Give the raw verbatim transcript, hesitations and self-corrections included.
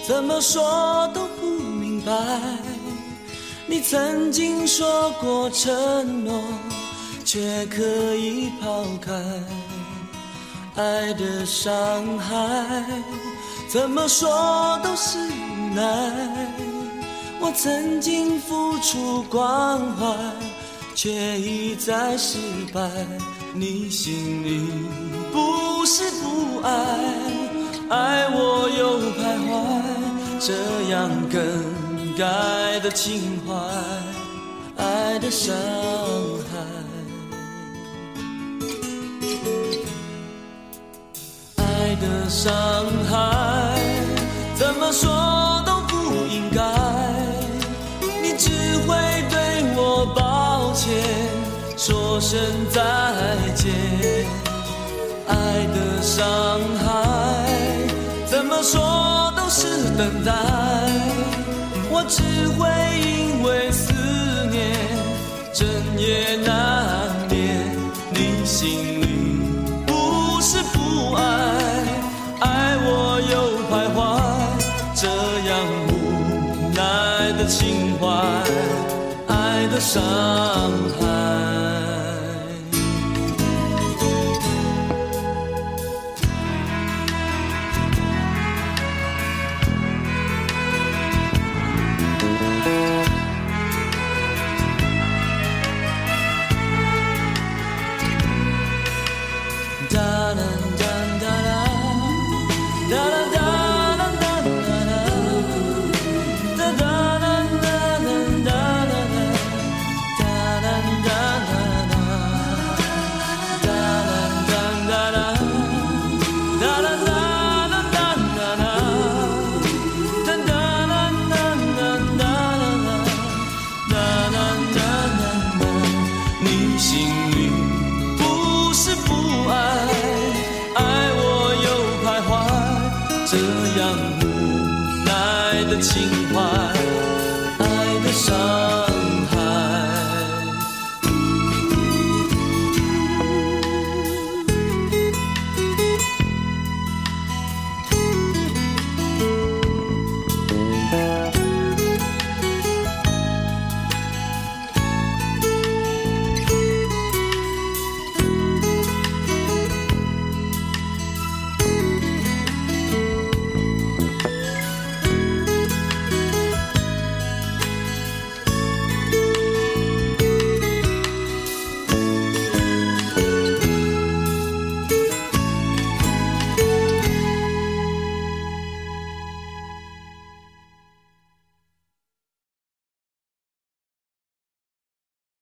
怎么说都不明白。你曾经说过承诺，却可以抛开。爱的伤害，怎么说都是无奈。我曾经付出关怀，却一再失败。你心里不是不爱，爱我又徘徊，这样更改的情怀，爱的伤害，爱的伤害，怎么说都不应该。你只会对我抱歉，说声再见。爱的伤害，怎么说都是等待。我只会因为思念，整夜难眠。你心里不是不爱，爱我又徘徊，这样无奈的情怀，爱的伤害。情怀，爱的伤。